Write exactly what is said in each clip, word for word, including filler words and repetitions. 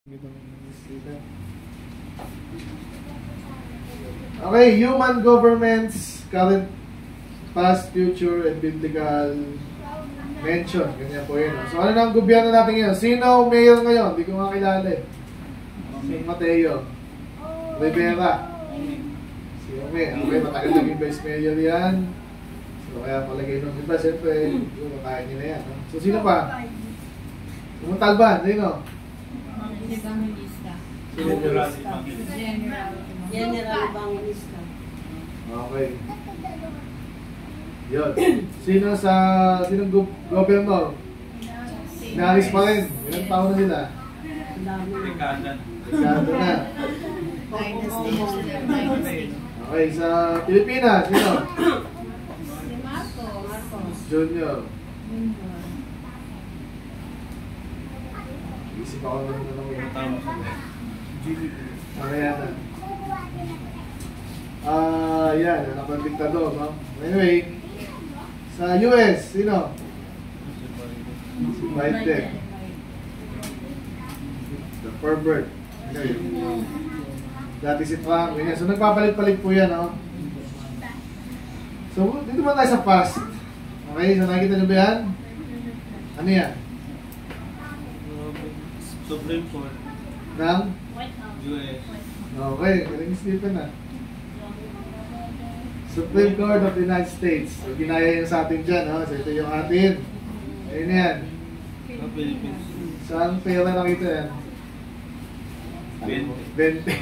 Okay, human governments, current, past, future, and biblical mention. Ganyan po yun. So, ano na ang gobyerno natin ngayon? Sino mayor ngayon? Hindi ko makilala eh. Si Mateo Rivera. Si Ome. Okay, matagal naging vice mayor yan. So, kaya palagay nung iba, siyempre, yung makain nyo na yan. So, sino pa? Sumuntalban, sino? Evangelista. General. General. General Evangelista. Okay. Yun. Sino sa, sinong go governor? Inalis pa rin. Ilang taon na sila? Dami. Dekado na. Dynasty. Dynasty. Okay, sa Pilipinas, sino? Si Marcos. Marcos. Junior. Isip ako naman na naman. Okay, yan na. Ah, yan. Anak ng diktador, no? Anyway, sa U S, sino? Si Biden. The pervert. Okay. Dati si Trump. Ganyan. So, nagpapalit-palit po yan, no? So, dito ba tayo sa past? Okay, so nakikita nyo ba yan? Ano yan? Supreme Court Ng? U S. Okay, galing Stephen na. Supreme Court of the United States. So, ginaya yan sa atin dyan, no? So, ito yung atin. Ayun yan. Sa Philippines. Saan pera nakita yan? twenty. twenty.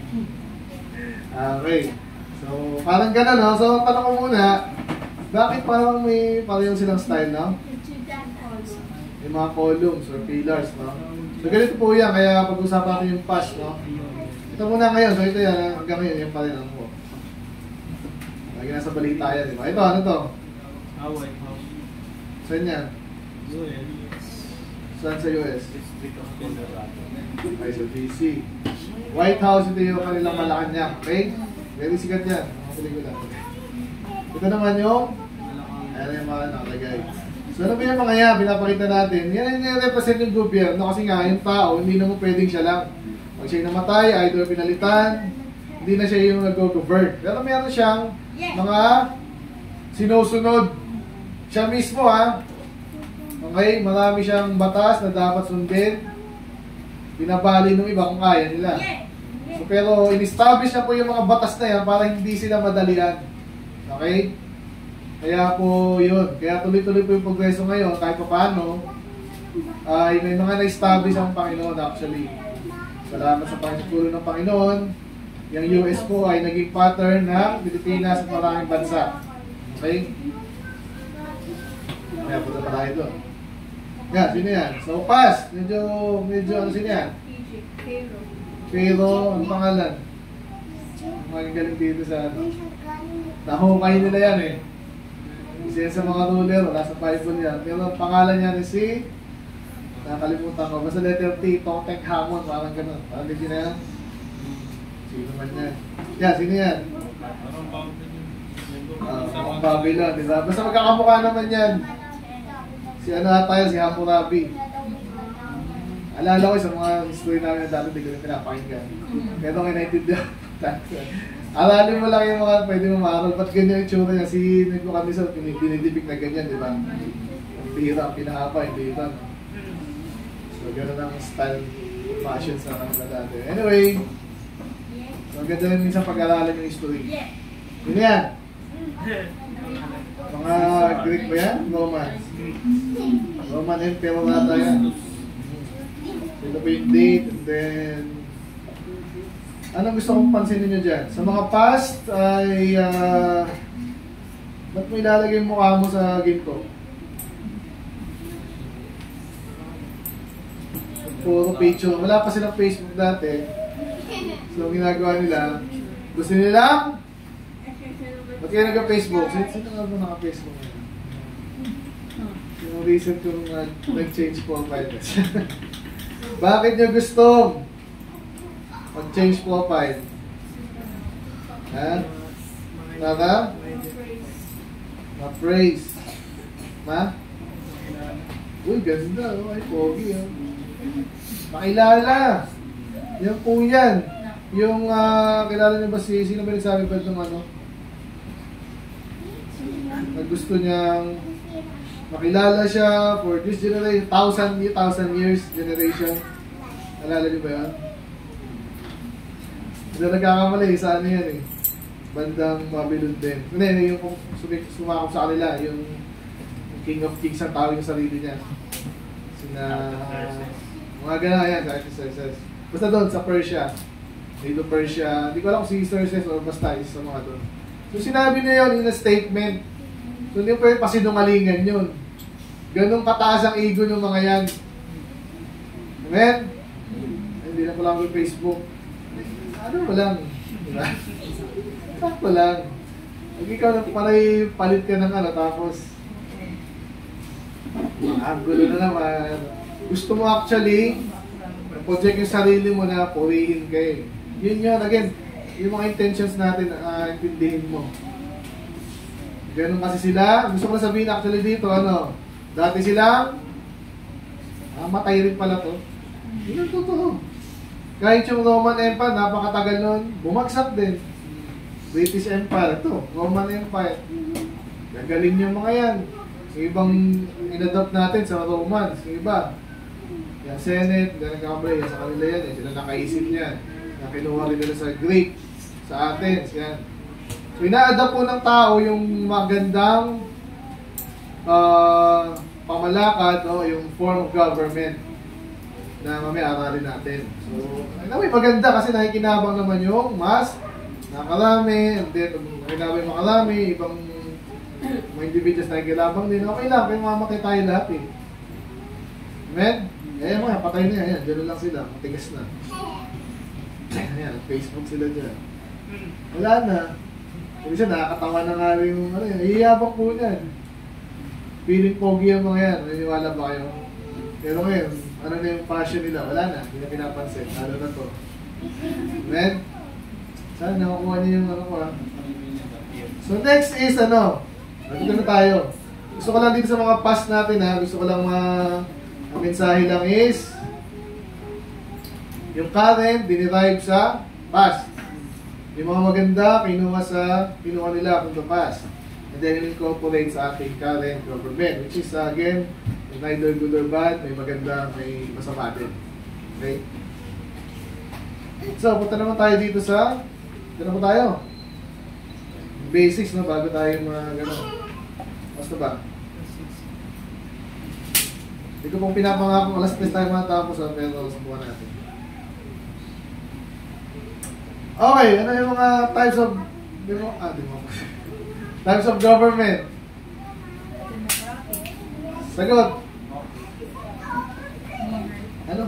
Okay. So, parang gano'n, no? So, tanong ko muna, bakit parang may parang silang style, no? Yung mga columns or pillars, no? So, ganito po yan. Kaya pag-usapan natin yung past, no? Ito muna ngayon. So, ito yan. Hanggang ngayon, yung pa rin ang mo. Lagi nasa balita yan, di ba? Ito, ano to? Ah, White House. Saan yan? U S. Saan sa U S? District of Colorado. Okay, so D C. White House, ito yung kanilang Malacanang. Okay? Very sikat yan. Mga pelikula. Ito naman yung ayan yung mga nakalagay. So ano ba yung mga yan? Pinapakita natin. Yan yung represent yung gobyerno kasi nga yung tao, hindi naman pwedeng siya lang. Pag siya'y namatay, either pinalitan, hindi na siya yung nag-govern. Pero meron siyang mga sinusunod. Siya mismo ha. Okay? Marami siyang batas na dapat sundin. Binabali ng iba kung kaya nila. So, pero in-establish na po yung mga batas na yan para hindi sila madalian. Okay? Kaya po yun. Kaya tuloy-tuloy po yung progreso ngayon kahit pa paano ay may mga na-establish ang Panginoon actually. Salamat sa Panginoon ng Panginoon. Yung U S po ay naging pattern ng Pilipinas at maraming bansa. Okay? Kaya punta pa tayo doon. Yan, sino yan? So, past. Medyo, medyo ano sino yan? Pero, ang pangalan? Mga galing dito sa ano. Nahukay nila yan eh. Isa yan sa mga ruler, wala sa Bible yan. Pero ang pangalan niya ni si, nakalimutan ko, basta letter T, Tutankhamun, parang ganun. Parang hindi na yan. Sino man yan? Yan, sino yan? Uh, ang Babylon, diba? Basta magkakamukha naman yan. Si ano ata yan, si Hammurabi. Alala ko sa mga history namin na dati hindi ko rin pinapakinggan. Pero ngayon naintindihan. Aralin mo lang yung mga pwede mo maaral. Ba't ganyan yung tsura niya? Si Nebuchadnezzar, dinidibig na ganyan, di ba? Ang pira, ang pinahapa, hindi ito. So, gano'n ang style, fashion sa kanila dati. Anyway, so, ganda rin minsan pag-aralan yung history. Yun yan. Mga Greek ba yan? Romans. Roman Emperor nata yan. Ito po yung date, and then anong gusto kong pansinin nyo dyan? Sa mga past ay uh, ba't mo ilalagay yung mukha mo sa ginto? Puro picture. Wala pa silang Facebook dati. So ang ginagawa nila, gusto nila ba't kayo nagka-Facebook? Sino nga ba naka-Facebook? Yung recent yung uh, nag-change profile. Bakit nyo gusto mag-change profile? Ha? Nada? Ma-praise. Ma? Uy, ganda. Oh. Ay, pogi. Oh. Makilala. Yung po yan. Yung, ah, kilala niyo ba si, sino ba nagsabi ba itong ano? Na gusto niyang makilala siya for this generation, thousand, thousand years generation. Alala niyo ba yan? Hindi nagkakamali, sa ano yan eh. Bandang Babylon din. Hindi, yung sumakop sa kanila, yung King of Kings ang tawag yung sarili niya. Sina, mga gana yan, sa exercises. Basta doon, sa Persia. Dito Persia, hindi ko alam kung si Xerxes o basta isa sa mga doon. So sinabi niya yun in a statement. So hindi pwede pasinungalingan yun. Ganun kataas ang ego ng mga yan. Amen? Hindi na ko lang yung Facebook. Ano mo lang? Diba? Sakto lang. Pag ikaw na paray palit ka ng ano, tapos ang gulo na naman. Gusto mo actually project yung sarili mo na purihin kayo. Yun yun, again, yung mga intentions natin, uh, intindihin mo. Ganun kasi sila. Gusto ko na sabihin actually dito, ano, dati sila, ah, matay rin pala to. Yun ang totoo. Kahit yung Roman Empire, napakatagal nun, bumagsak din. British Empire, ito, Roman Empire. Gagaling yung mga yan. Yung ibang inadopt natin sa Romans, yung iba. Yung Senate, yan ang kamay, yan sa kanila yan, eh. Sila nakaisip niyan. Na kinuha rin nila sa Greek, sa Athens, yan. So, ina-adapt po ng tao yung magandang uh, pamalakad, no? Yung form of government na mamaya aralin natin. So, ay maganda kasi nakikinabang naman yung mas nakarami, and then nakikinabang yung makarami, ibang mga individuals nakikinabang din. Okay lang, kaya mamakay tayo lahat eh. Amen? Eh, mga patay na yan, yan. Diyan lang sila, matigas na. Ayan, Facebook sila dyan. Wala na. Kung siya, nakakatawa na nga rin yung ano yan. Hihiyabang po niyan. Feeling pogi yung mga yan. Naniniwala ba kayo? Pero ngayon, ano na yung passion nila? Wala na. Hindi na pinapansin. Ano na to? Amen? Saan nakukuha niyo yung ano ko ha? So next is ano? Nandito na tayo. Gusto ko lang din sa mga past natin ha. Gusto ko lang ma... Ang mensahe lang is yung current, dinerive sa past. Yung mga maganda, kinuha sa, kinuha nila from the past. And then incorporate sa ating current government. Which is again, neither good or bad, may maganda, may masama din. Okay? So, punta naman tayo dito sa, dito naman tayo. Basics, no? Bago tayo mga gano'n. Basta ba? Hindi ko pong pinapangako, alas tres tayo matapos, ha? Pero subukan natin. Okay, ano yung mga types of demo, ah, demo, types of government? Sagot. Ano?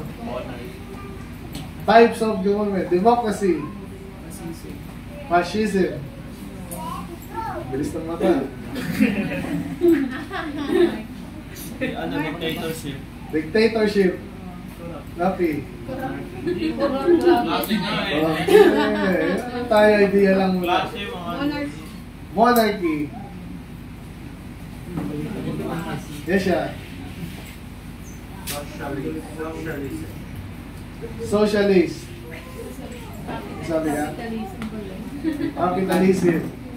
Types of government. Democracy. Fascism. Bilis ng mata. Ano, dictatorship. Dictatorship. Lapi. Klase nga eh. Oh, eh, ano tayo idea lang muna. Klase mga... Monarchy. Yes, siya. Socialist. Socialist. Sabi ka? Capitalism.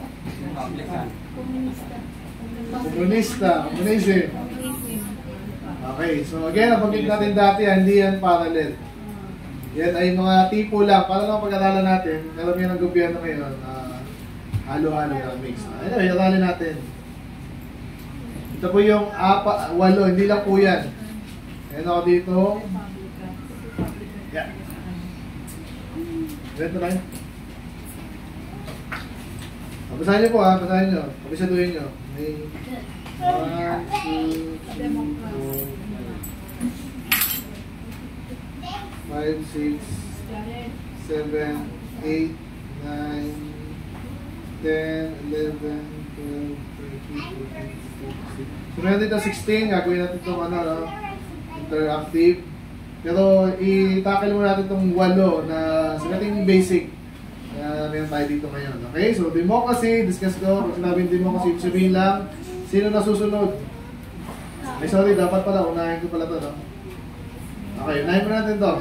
Komunista. Communism. Okay, so again, nabanggit natin dati, hindi yan parallel. Yan ay mga tipo lang. Para lang pag-aralan natin, alam yan ang gobyerno ngayon, uh, halo-halo na mix. Anyway, aralin natin. Ito po yung apa, walo, hindi lang po yan. Ayan ako dito. Yan. Ganito lang. Basahin nyo po ha, basahin nyo. Pabisaduhin nyo. May one, two, three, four, five, six, seven, eight, nine, ten, eleven, twelve, thirteen, fourteen, fifteen. So meron dito sixteen, gagawin natin itong ano, no? Interactive. Pero i-tackle muna natin itong walo na sa ating basic na uh, meron tayo dito ngayon. Okay, so democracy, discuss ko. Kung sinabing democracy, sabihin lang, sino na susunod? Ay sorry, dapat pala, unahin ko pala ito, no? Okay, unahin mo natin to.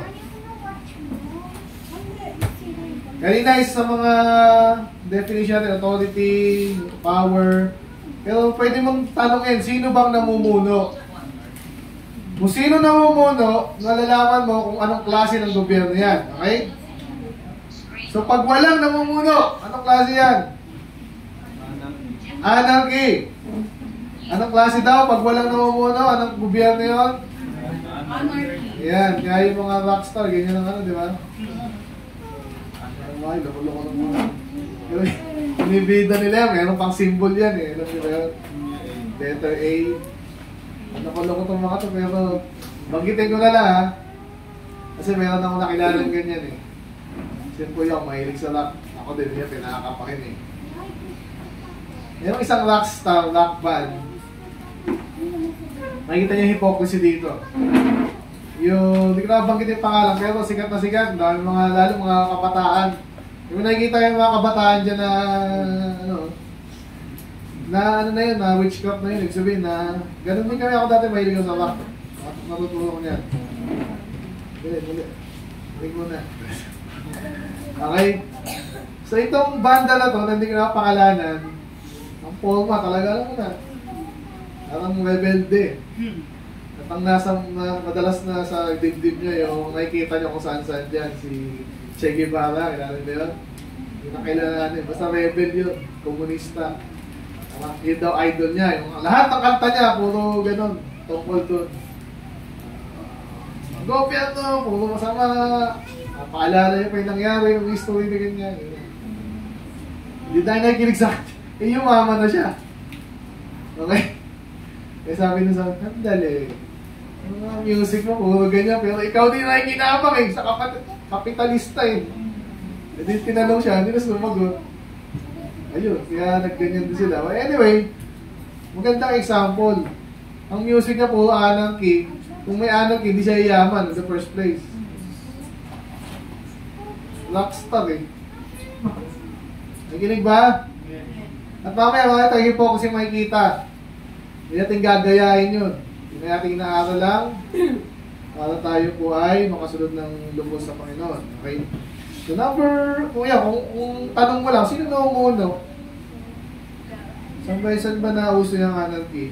Kanina is sa mga definition natin, authority, power. Pero pwede mong tanongin, sino bang namumuno? Kung sino namumuno, nalalaman mo kung anong klase ng gobyerno yan. Okay? So pag walang namumuno, anong klase yan? Anarchy. Anong klase daw? Pag walang namumuno, anong gobyerno yun? Anarchy. Yan, kaya yung mga rockstar, ganyan ang ano, di ba? Ay, loko-loko ng mga. Inibida nila, meron pang symbol yan eh. Alam nila yun? Letter A. Loko-loko itong mga to, pero banggitin ko na lang ha. Kasi meron akong nakilala ng ganyan eh. Kasi po yung mahilig sa rock. Ako din yan, pinakakapakin eh. Merong isang rockstar, rock band. Makikita niyo yung hypocrisy dito. Yung, hindi ko na banggit yung pangalan, pero sikat na sikat. Dahil mga, lalo mga kabataan. Yung nakikita yung mga kabataan dyan na, ano, na ano na yun, na witchcraft na yun. Ibig sabihin na, ganun din kami ako dati mahilig sa rock. Natutulong ko niyan. Dili, dili. Ring mo na. Okay? So itong banda na to, na hindi ko na pangalanan, ang forma talaga, alam mo na. Parang rebelde. At ang nasa, na, madalas na sa dibdib niya, yung nakikita niyo kung saan-saan dyan, si Che Guevara, kilala niyo yun? Yung nakilala niyo, basta rebel yun, komunista. Uh, yun daw idol niya. Yung, lahat ng kanta niya, puro ganun, tungkol dun. Ang uh, gobyerno, puro masama. Uh, paalala niyo pa yung nangyari, yung history na ganyan. Hindi tayo nakikinig sa akin. Eh, yumaman na siya. Okay? Kaya sabi nung sa akin, handali. Yung mga music mo, puro ganyan. Pero ikaw din na ikinabang eh, sa kapat kapitalista eh. E di tinanong siya, hindi na sumagot. Ayun, kaya nagganyan din sila. Well, anyway, magandang example. Ang music niya po, anarchy. Kung may anarchy, hindi siya iyaman in the first place. Rockstar eh. Nakikinig ba? At mamaya mga tayo po kasi makikita. Hindi natin gagayahin yun. Hindi natin inaaral lang para tayo po ay makasunod ng lubos sa Panginoon. Okay? So number, kung yan, kung, kung tanong mo lang, sino namumuno? Saan ba, saan ba nauso yung anarchy?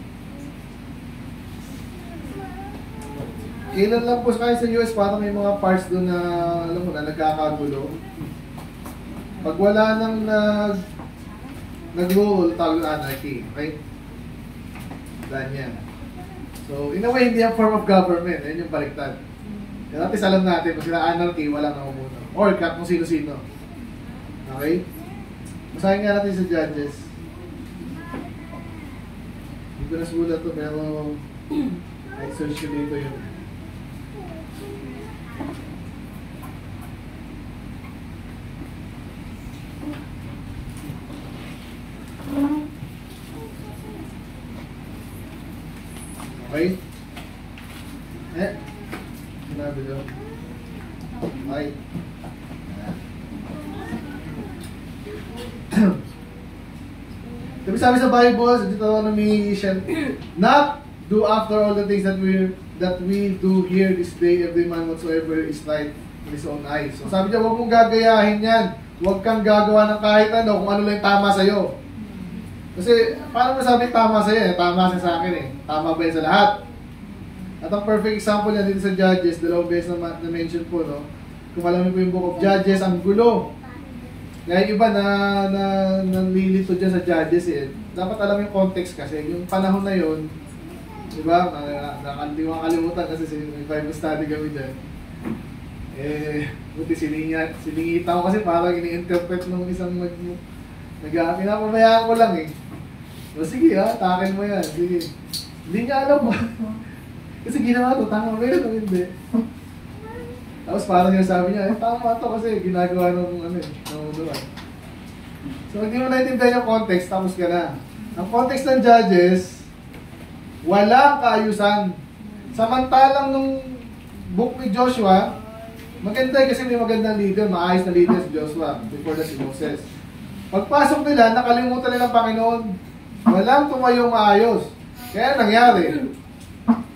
Kailan lang po kahit sa U S parang may mga parts doon na, alam mo na, nagkakagulo. Pag wala nang nag, nag-rule, tawag yung anarchy. Okay? Ganyan. So, in a way, hindi ang form of government. Yan yung baliktad. Kaya natin alam natin, kung sila anarchy, walang namumuno. Or kung sino-sino. Okay? Masahin nga natin sa judges. Hindi ko nasulat to, pero ay search ko dito yun. Okay? Eh? Sinabi ko. Okay. Diba sabi sa Bible, sa Deuteronomy, not do after all the things that we that we do here this day, every man whatsoever is right in his own eyes. So sabi niya, huwag mong gagayahin yan. Huwag kang gagawa ng kahit ano, kung ano lang tama sa'yo. Kasi, paano mo sabi tama sa'yo eh? Tama siya sa akin eh. Tama ba yun sa lahat? At ang perfect example niya dito sa Judges, dalawang beses na na-mention po, no? Kung alam niyo po yung Book of Judges, ang gulo. Kaya yung iba na, na nanlilito dyan sa Judges eh. Dapat alam yung context kasi. Yung panahon na yun, di ba? Nakalimutan kalimutan kasi may Bible study kami dyan. Eh, buti silingat, silingitan ko kasi parang ini-interpret ng isang mag... Nag- pinapabayaan ko lang eh. O sige ha, takin mo yan. Sige. Hindi niya alam ba? Kasi ginawa to, tama ba yun o hindi? Tapos parang yung sabi niya, eh tama to kasi ginagawa ng ano eh, ng unuan. So hindi mo naintindihan yung context, tapos ka na. Ang context ng Judges, walang kaayusan. Samantalang nung book ni Joshua, maganda kasi may magandang leader, maayos na leader si Joshua before na si Moses. Pagpasok nila, nakalimutan nila ang Panginoon. Walang tumayong maayos. Kaya nangyari.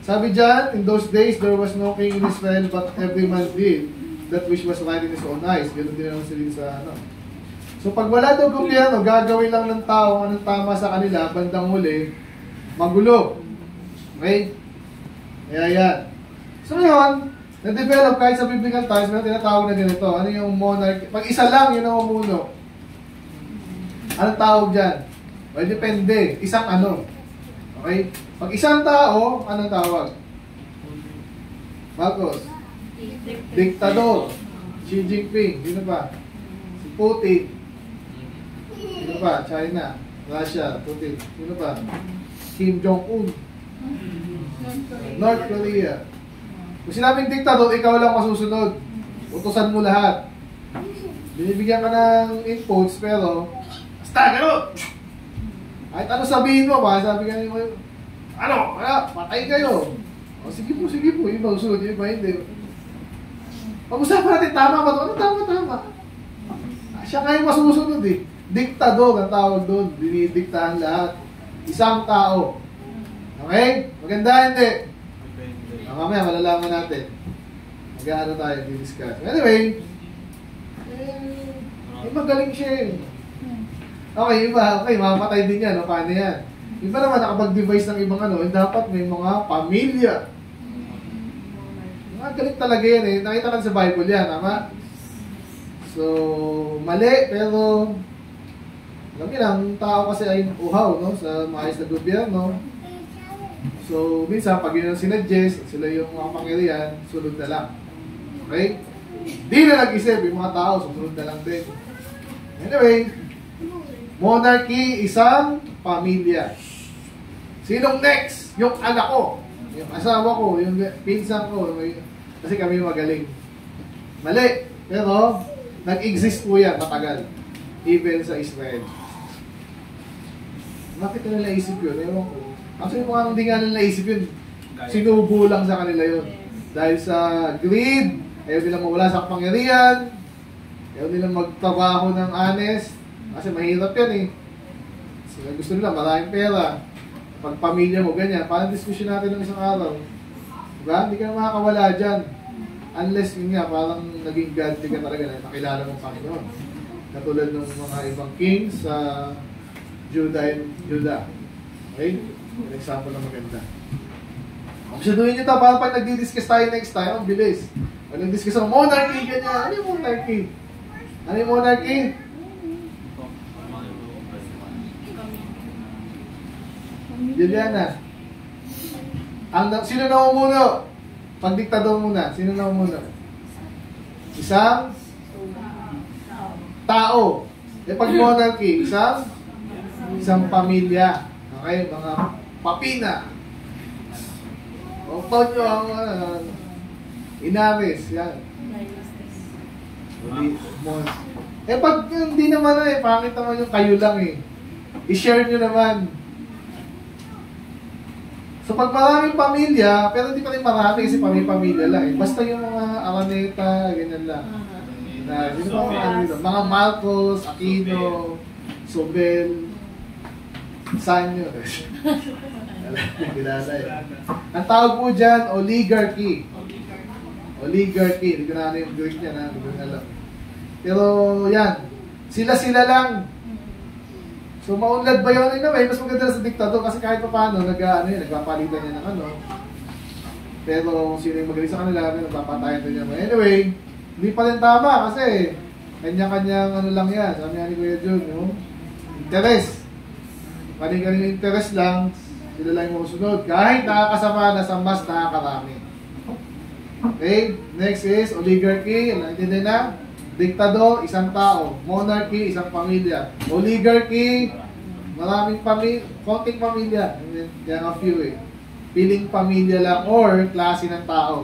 Sabi dyan, in those days, there was no king in Israel, but every man did that which was right in his own eyes. Ganun din naman sila sa ano. So pag wala daw gobyerno, gagawin lang ng tao anong tama sa kanila, bandang huli, magulo. Okay? Kaya yan. So ngayon, na-develop kahit sa biblical times, may tinatawag na ganito. Ano yung monarchy? Pag isa lang, yun ang umuno. Anong tawag dyan? Well, depende. Isang ano. Okay? Pag isang tao, anong tawag? Marcos. Diktador. Xi Jinping. Sino pa? Si Putin. Sino pa? China. Russia. Putin. Sino pa? Kim Jong-un. North Korea. Kung sinabing diktador, ikaw lang masusunod. Utusan mo lahat. Binibigyan ka ng inputs, pero basta, gano'n! Kahit ano sabihin mo, baka sabi ka mo, ano, kaya, patay kayo. O, sige po, sige po, yung iba usunod, yung iba hindi. Pag-usapan natin, tama ba ito? Ano tama, tama? Siya kayo masusunod eh. Diktador ang tawag doon. Dinidiktahan lahat. Isang tao. Okay? Maganda, hindi? Ah, mamaya, malalaman natin. Mag-aano tayo, di-discuss. Anyway, eh, eh, magaling siya eh. Okay, iba, okay, mamamatay din yan, no? Paano yan? Iba naman, nakapag-device ng ibang ano, eh, dapat may mga pamilya. Mga galing talaga yan eh. Nakita lang sa Bible yan, tama? So, mali, pero alam niyo lang, tao kasi ay uhaw, no? Sa maayos na gobyerno. So, minsan, pag yun ang sinuggest, sila yung mga pangyarihan, sunod na lang. Okay? Di na nag-isip, yung mga tao, susunod na lang din. Anyway, monarchy, isang pamilya. Sinong next? Yung anak ko, yung asawa ko, yung pinsan ko, kasi kami magaling. Mali, pero nag-exist po yan matagal. Even sa Israel. Bakit nila naisip yun? Ewan ko. Actually, mukhang hindi nga nila naisip yun. Sinubo lang sa kanila yun. Dahil sa greed, ayaw nilang mawala sa kapangyarihan, ayaw nilang magtrabaho ng honest, kasi mahirap yan eh. Sila gusto nila maraming pera. Pag pamilya mo, ganyan. Parang diskusyon natin ng isang araw. Diba? Hindi ka na makakawala dyan. Unless yun nga, parang naging godly ka talaga na nakilala mong Panginoon. Katulad ng mga ibang kings sa Judah and Judah. Okay? An example na maganda. Masyadawin nyo ito, para pag nagdi-discuss tayo next time, ang bilis. Pag nag-discuss ang monarchy, ganyan. Ano yung monarchy? Ano yung monarchy? Juliana. Ang, sino na umuno? Pag diktador muna, sino na umuno? Isang tao. E pag monarchy, isang isang pamilya. Okay, mga papina. O Tonyo ang uh, Inares, yan. Eh pag hindi naman eh, pangit naman yung kayo lang eh. I-share nyo naman. So pag maraming pamilya, pero hindi pa rin marami kasi pamilya lang eh. Basta yung mga Araneta, ganyan lang. Na, sino ba mga, ano, mga Marcos, Aquino, Sobel, Sanyo. Kilala eh. Ang tawag po dyan, oligarchy. Oligarchy. Hindi ko na ano yung Greek niya na. Hindi ko na alam. Pero yan. Sila-sila lang. So maunlad ba yun? Anyway, mas maganda sa diktador kasi kahit pa paano, nag, ano yun, nagpapalitan niya ng ano. Pero sino yung magaling sa kanila, nagpapatayan din niya. Anyway, hindi pa rin tama kasi kanya-kanyang ano lang yan. Sabi nga ni Kuya Jun, no? Interest. Kani-kani interest lang, sila lang yung masunod. Kahit nakakasama na sa mas nakakarami. Okay? Next is oligarchy. Naintindihan na? Diktador, isang tao. Monarchy, isang pamilya. Oligarchy, maraming pamilya, konting pamilya. Kaya nga few eh. Piling pamilya lang or klase ng tao.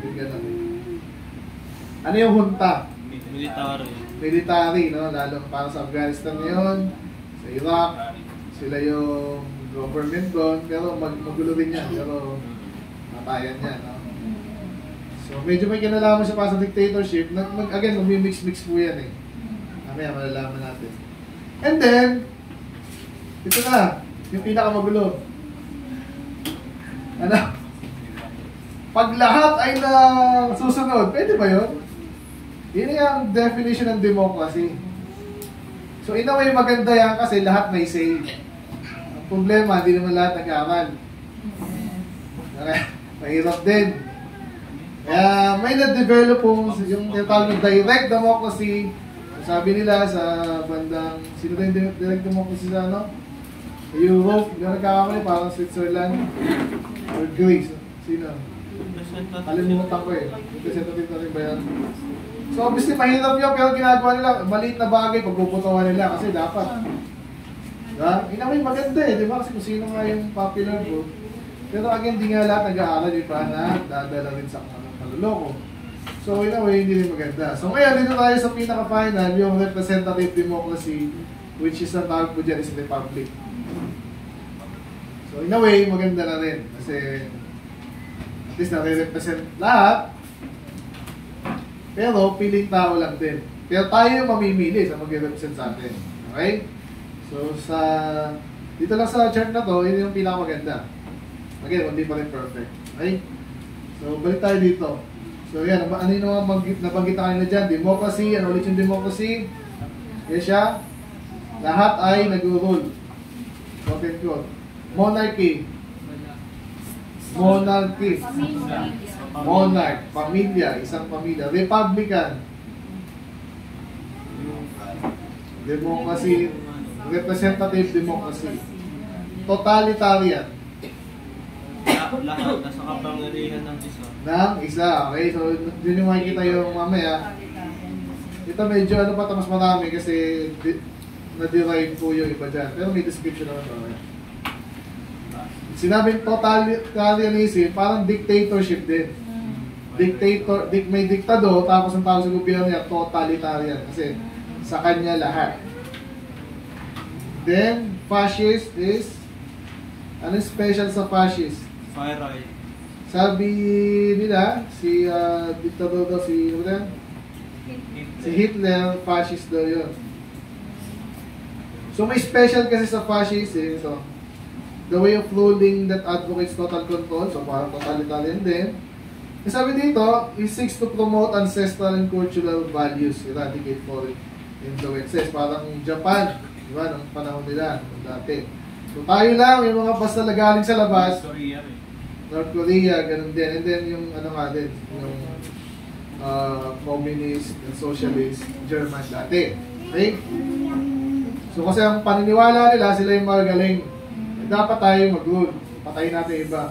Ano yung junta? Military. Military, no? Lalo para sa Afghanistan ngayon, sa Iraq, sila yung government doon, pero mag magulo din yan, pero matayan yan, no? So, medyo may kinalaman siya pa sa dictatorship. Nag, mag, again, mag-mix-mix po yan eh. Mamaya, malalaman natin. And then, ito na, yung pinakamagulo. Ano? Pag lahat ay na susunod, pwede ba yun? Yun yung definition ng democracy. So in a way, maganda yan kasi lahat may say. Ang problema, hindi naman lahat nag-aaral. Mahirap din. Kaya may na-develop po yung tinatawag ng direct democracy. Sabi nila sa bandang, sino na yung direct democracy sa ano? Europe, hindi na nagkakamali, parang Switzerland or Greece. Sino? Kalimutan ko eh. Representative na rin ba yan? So obviously mahirap yun, pero ginagawa nila, maliit na bagay, pagpuputawan nila kasi dapat. Diba? Inaway maganda eh, di ba? Kasi kung sino nga yung popular vote. Pero again, di nga lahat nag-aaral, di ba, na dadala rin sa kaluloko. So in a way, hindi rin maganda. So ngayon, dito tayo sa pinaka-final, yung representative democracy, which is ang tawag po dyan is republic. So in a way, maganda na rin. Kasi at least nare-represent lahat. Pero piling tao lang din. Pero tayo yung mamimili sa mag-represent sa atin. Okay? So sa dito lang sa chart na to, yun yung pinakamaganda. Again, hindi pa rin perfect. Okay? So balik tayo dito. So yan, ano yung nabanggit, nabanggit na kanina dyan? Democracy, ano ulit yung democracy? Yan siya. Lahat ay nag-rule. Quote and quote. Monarchy. Monarchy. Monarch. Pamilya. Isang pamilya. Republican. Democracy. Representative democracy. Totalitarian. Lahat nasa kapangyarihan ng isa. Ng isa. Okay, so yun yung makikita yung mamaya. Ito medyo ano pa ito mas marami kasi di, na-derive po yung iba dyan. Pero may description naman mamaya. Sinabing totalitarianism, parang dictatorship din. Dictator, dik, may diktado, tapos ang tawag sa gobyerno niya, totalitarian. Kasi sa kanya lahat. Then, fascist is, ano special sa fascist? Fire right. Sabi nila, si uh, diktador daw, si, ano ba? Si Hitler, fascist daw yun. So may special kasi sa fascist, eh, so, the way of ruling that advocates total control, so parang totalitarian din. E sabi dito, it seeks to promote ancestral and cultural values, eradicate foreign influences. Parang Japan, di ba, ng panahon nila, ng dati. So tayo lang, yung mga basta nagaling sa labas, Korea rin. North Korea, ganun din. And then yung ano nga din, yung uh, communist and socialist German dati. Okay? So kasi ang paniniwala nila, sila yung magaling. Dapat tayo mag-rule. Patayin natin iba.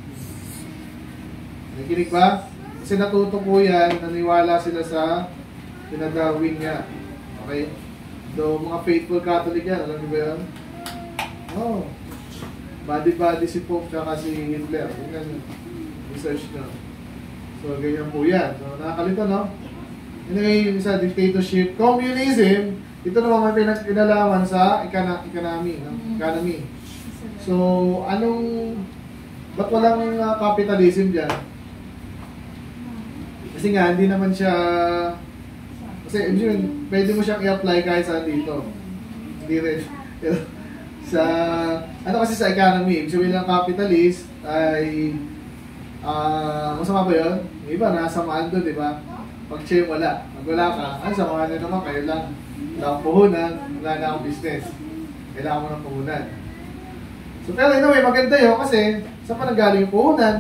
Nakikinig ba? Kasi natuto po yan, naniwala sila sa pinag-Darwin niya. Okay? So mga faithful Catholic yan, alam niyo ba yan? Oh. Body-body si Pope tsaka si Hitler. Yan, research na. So, ganyan po yan. So, nakakalito, no? Anyway, yung isa, dictatorship, communism, ito naman may pinag-inalaman sa economy, no? Economy. So, anong, ba't walang uh, capitalism dyan? Kasi nga, hindi naman siya, kasi, yun, pwede mo siyang i-apply kahit saan dito. Hindi rin. Sa, ano kasi sa economy, ibig sabihin ng capitalist ay, ah, uh, masama ba yun? Yung iba, nasamaan doon, di ba? Pag siya wala, pag wala ka, ano samahan nyo naman, kayo lang, wala akong puhunan, wala na akong business. Kailangan mo ng puhunan. So, pero anyway, maganda yun kasi, saan pa nanggaling yung puhunan?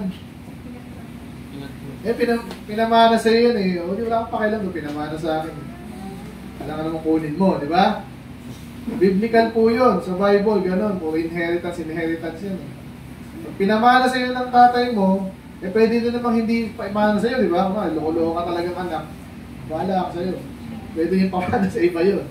Eh, pinam pinamana sa iyo yun eh. O, di wala akong pakialam doon, pinamana sa akin. Kailangan naman kunin mo, di ba? Biblical po yun, sa Bible, gano'n, po inheritance, inheritance yun. Pag pinamana sa iyo ng tatay mo, eh pwede din namang hindi paimana sa iyo, di ba? Ma, loko-loko ka talagang anak, bahala ka sa iyo. Pwede yung pamana sa iba yun.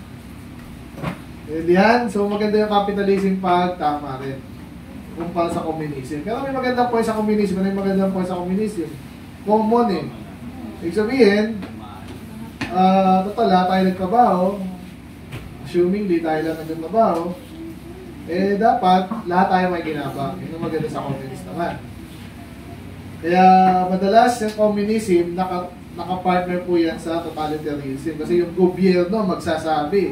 Hindi yan, so maganda yung capitalism pag tama rin. Kumpara sa communism. Pero may magandang point sa communism, may magandang point sa communism. Common eh. Ibig sabihin, uh, total ha, tayo nagtrabaho, assuming di tayo lang nagtrabaho, eh dapat lahat tayo may ginabang. Yun ang maganda sa communist naman. Kaya madalas yung communism, naka, naka-partner po yan sa totalitarianism. Kasi yung gobyerno magsasabi,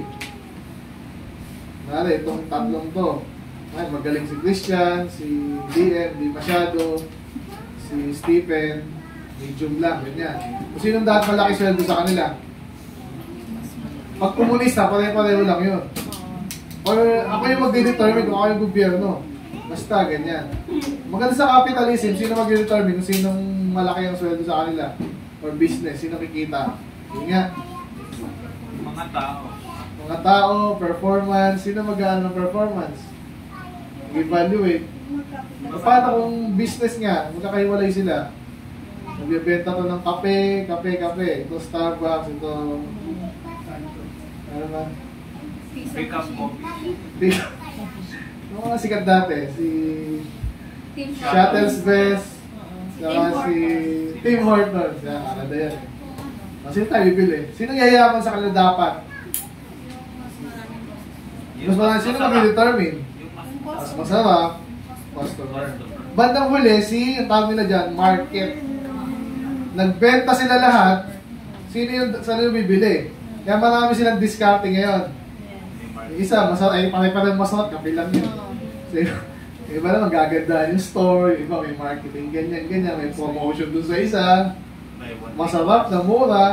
nari, itong tatlong to, ay, magaling si Christian, si D M, di masyado, Si Stephen, medium lang, ganyan. Kung sinong dapat malaki sweldo sa kanila. Pag komunista, pare-pareho lang yun. Or ako yung magde-determine kung ako yung gobyerno. Basta, ganyan. Maganda sa capitalism, sino magde-determine kung sinong malaki ang sweldo sa kanila? Or business, sino kikita? Yun nga. Mga tao. Mga tao, performance, sino mag-aano ng performance? Evaluate. Paano kung business nga, magkakahiwalay sila? Nagbibenta to ng kape, kape, kape. Ito Starbucks, ito... Ano ba? Pick up coffee. Yung mga sikat dati, si... Team Shuttle's Best, saka Tim si Tim Hortons. Yan, Canada yan. O, sino tayo bibili? Sino yayaman sa kanila dapat? Mas marami, sino mag-determine? Mas masarap, customer. Bandang huli, si, ang tawag nila dyan, market. Nagbenta sila lahat, sino yung, saan yung bibili? Kaya marami silang discounting ngayon. Yung isa, masarap, ay pare-pare masarap, kape lang yun. So, yung iba naman, gagandahan yung store, yung iba may marketing, ganyan, ganyan, may promotion dun sa isa. Masarap, na mura.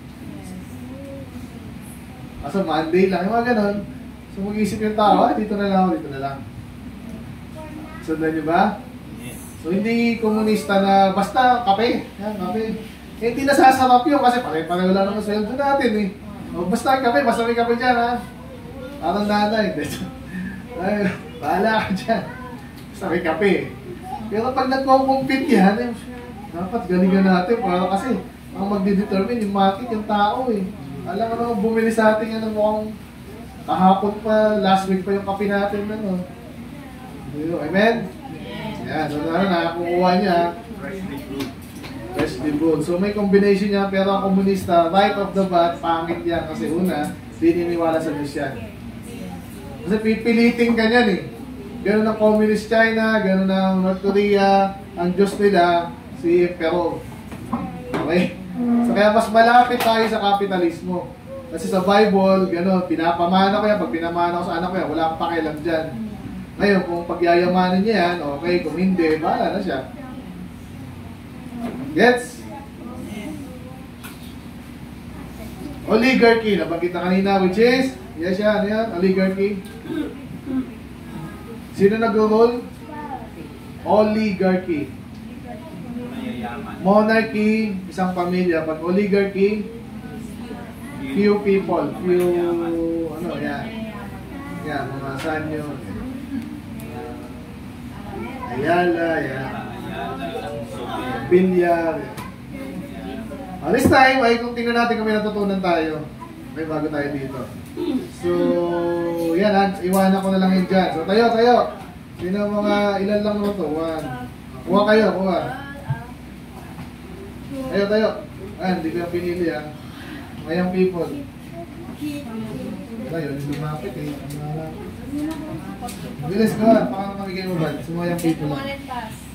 Kaso Monday lang, yung mga ganon. So mag-isip yung tao, ah, dito na lang ako, dito na lang. Sundan nyo ba? So hindi komunista na basta kape. Yan, kape. Eh, hindi nasasarap yun kasi pare-pareho lang naman sa sweldo natin eh. O, basta kape, basta may kape dyan ha. Parang nanay. Ay, bahala ka dyan. Basta may kape. Pero pag nagko-compete yan, eh, dapat galingan natin para kasi ang magde-determine yung market, yung tao eh. Alam mo naman, bumili sa atin yan ng mukhang kahapon pa, last week pa yung kape natin. Ano. Amen? Yan, so na nakakukuha niya. Freshly brewed. So may combination niya, pero ang komunista, right off the bat, pangit yan. Kasi una, dininiwala sa Diyos yan. Kasi pipiliting ka niyan eh. Ganun ang Communist China, ganun ang North Korea, ang Diyos nila, si Emperor. Okay? So kaya mas malapit tayo sa kapitalismo. Kasi sa Bible, gano'n, pinapamana ko yan. Pag pinamana ko sa anak ko yan, wala akong pakialam dyan. Ngayon, kung pagyayamanin niya yan, okay. Kung hindi, bahala na siya. Gets? Oligarchy, nabanggit na kanina, which is, yes yan, yan, oligarchy. Sino nag-rule? Oligarchy. Monarchy, isang pamilya. Pag oligarchy, few people, few, ano, yan. Yan, mga sanyo. Ayala, yan. Bilyar. Uh, this time, ay kung tingnan natin kung may natutunan tayo. May bago tayo dito. So, yan, ha, iwanan ko na lang yun dyan. So, tayo, tayo. Sino mga, ilan lang naman to? One. Kuha kayo, kuha. Tayo, tayo. Ayan, hindi ko yung pinili, ha. Mayang people. Tayo, hindi lumapit, eh. Bilis ka, baka mamigay mo ba? Sumayang people lang.